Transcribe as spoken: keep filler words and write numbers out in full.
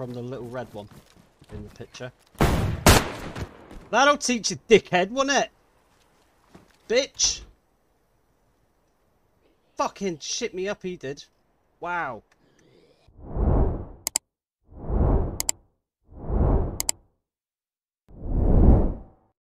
from the little red one in the picture. That'll teach you, dickhead, won't it? Bitch. Fucking shit me up, he did. Wow.